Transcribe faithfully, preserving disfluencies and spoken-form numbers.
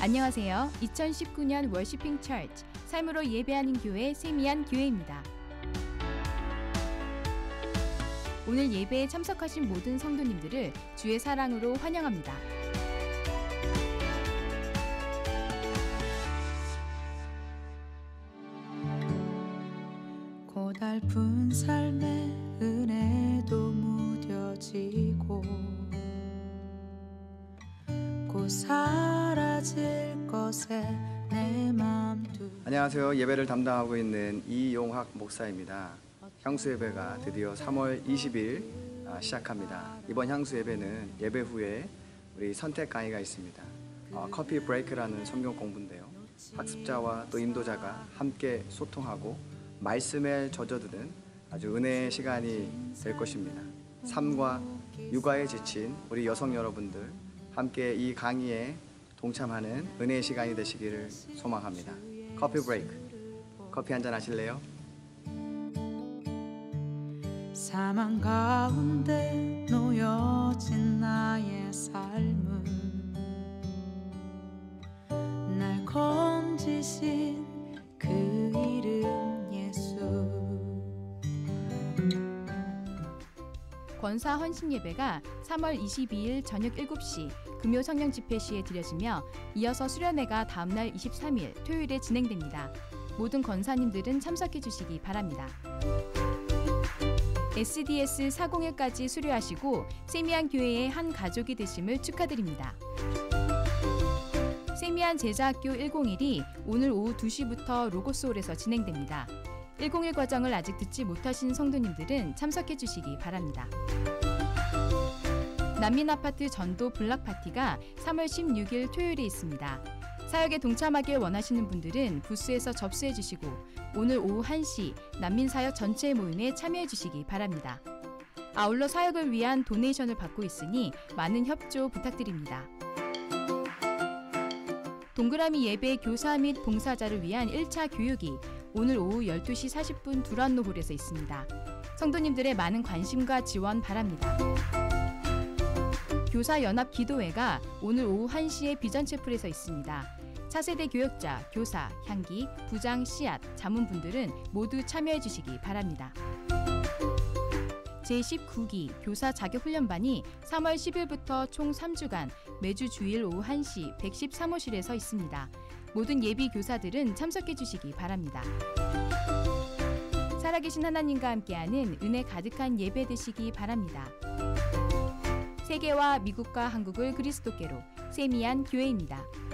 안녕하세요. 이천십구 년 월시핑 처치, 삶으로 예배하는 교회 세미안 교회입니다. 오늘 예배에 참석하신 모든 성도님들을 주의 사랑으로 환영합니다. 고달픈 삶의 은혜도 무뎌지고 곧 사라질 것에 내 맘도. 안녕하세요. 예배를 담당하고 있는 이용학 목사입니다. 향수 예배가 드디어 삼월 이십일 시작합니다. 이번 향수 예배는 예배 후에 우리 선택 강의가 있습니다. 어, 커피 브레이크라는 성경 공부인데요. 학습자와 또 인도자가 함께 소통하고 말씀에 젖어드는 아주 은혜의 시간이 될 것입니다. 삶과 육아에 지친 우리 여성 여러분들 함께 이 강의에 동참하는 은혜의 시간이 되시기를 소망합니다. 커피 브레이크, 커피 한잔 하실래요? 사망 가운데 놓여진 나의 삶은 날 건지신 그 이름 예수. 권사 헌신 예배가 삼월 이십이일 저녁 일곱 시 금요 성령 집회 시에 드려지며 이어서 수련회가 다음날 이십삼일 토요일에 진행됩니다. 모든 권사님들은 참석해 주시기 바랍니다. 에스디에스 사공일까지 수료하시고 세미안 교회의 한 가족이 되심을 축하드립니다. 세미안 제자학교 백일이 오늘 오후 두 시부터 로고스홀에서 진행됩니다. 백일 과정을 아직 듣지 못하신 성도님들은 참석해 주시기 바랍니다. 난민아파트 전도 블락파티가 삼월 십육일 토요일에 있습니다. 사역에 동참하길 원하시는 분들은 부스에서 접수해 주시고 오늘 오후 한 시 난민사역 전체 모임에 참여해 주시기 바랍니다. 아울러 사역을 위한 도네이션을 받고 있으니 많은 협조 부탁드립니다. 동그라미 예배 교사 및 봉사자를 위한 일 차 교육이 오늘 오후 열두 시 사십 분 두란노홀에서 있습니다. 성도님들의 많은 관심과 지원 바랍니다. 교사연합 기도회가 오늘 오후 한 시에 비전체플에서 있습니다. 차세대 교역자, 교사, 향기, 부장, 씨앗, 자문분들은 모두 참여해 주시기 바랍니다. 제십구 기 교사 자격훈련반이 삼월 십일부터 총 삼 주간 매주 주일 오후 한 시 백십삼 호실에서 있습니다. 모든 예비 교사들은 참석해 주시기 바랍니다. 살아계신 하나님과 함께하는 은혜 가득한 예배 되시기 바랍니다. 세계와 미국과 한국을 그리스도께로 세미안 교회입니다.